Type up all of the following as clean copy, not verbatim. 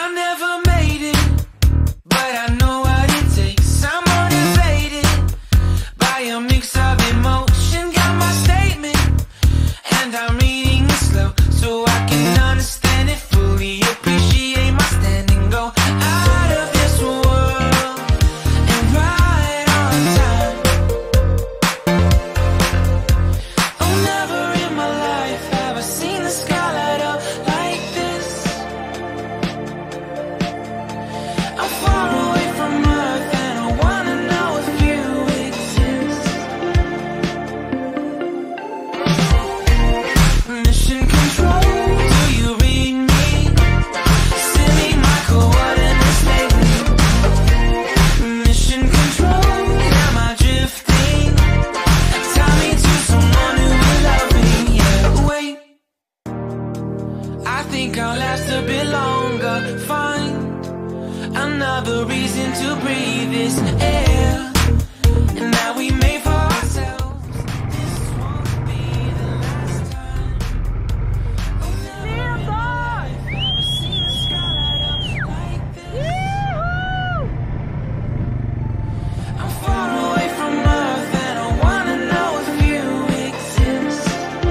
I never made it, but I know what it takes. I'm motivated by a mix of emotion. Got my statement, and I'm reading it slow so I can understand it fully. Appreciate my standing, go out of this world and right on time. Oh, never in my life have I seen the sky light up like this. I'm far away from Earth and I wanna know if you exist. Mission control, do you read me? Send me my coordinates lately. Mission control, am I drifting? Tie me to someone who will love me. Yeah, wait, I think I'll last a bit longer. Find another reason to breathe this air. And now we made for ourselves. This won't be the last time. Oh, never have I seen the sky light up like this. I'm far away from Earth and I wanna know if you exist.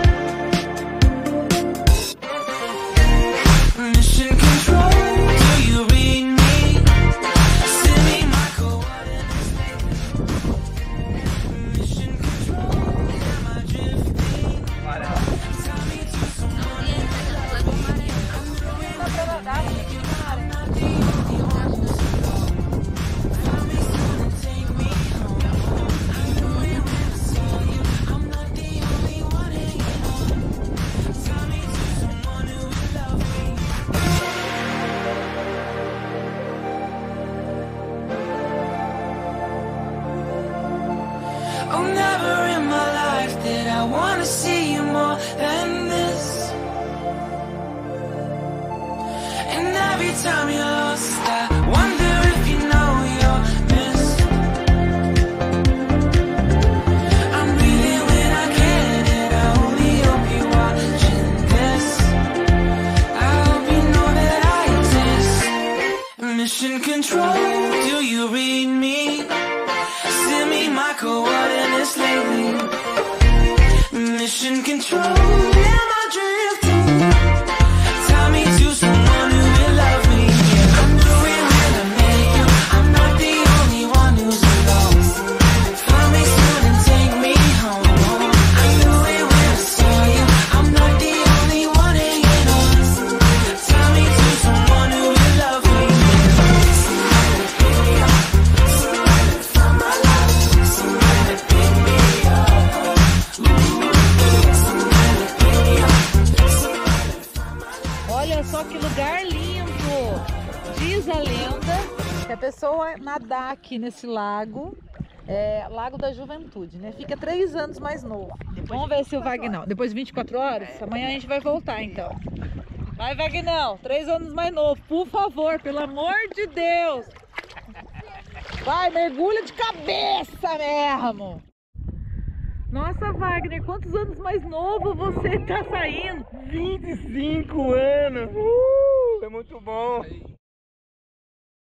Mission control, do you read me? Send me my coordinates lately. Mission control, am I drifting? Tell me to someone who will love me. I'm doing what I'm not the only one who's alone. Find me soon and take me home. I knew it when I saw you. I'm not the only one hanging on. Tell me to someone who will love me. Oh, never in my life did I wanna see you more than this. And every time you're lost, I wonder if you know you're missed. I'm breathing when I can, and I only hope you're watching this. I hope you know that I exist. Mission control, do you read me? Send me my coordinates lately. Mission control, am I drifting? Tie me to someone who will love me. Yeah, I'm doing when I met you. I'm not the only one who's alone. Find me soon and take me home. I knew it when I saw you. I'm not the only one hanging on. Tie me to someone who will love me. Somebody pick me up. Somebody find my love. Somebody pick me up. Somebody pick me up. Somebody find my love. Olha só que lugar lindo! Diz a lenda que a pessoa nadar aqui nesse lago, Lago da Juventude, né? Fica 3 anos mais novo. Vamos ver se o Vagnão, depois de 24 horas, amanhã a gente vai voltar então. Vai, Vagnão, 3 anos mais novo, por favor, pelo amor de Deus! Vai, mergulha de cabeça mesmo! Nossa, Wagner, quantos anos mais novo você tá saindo? 25 anos! É muito bom!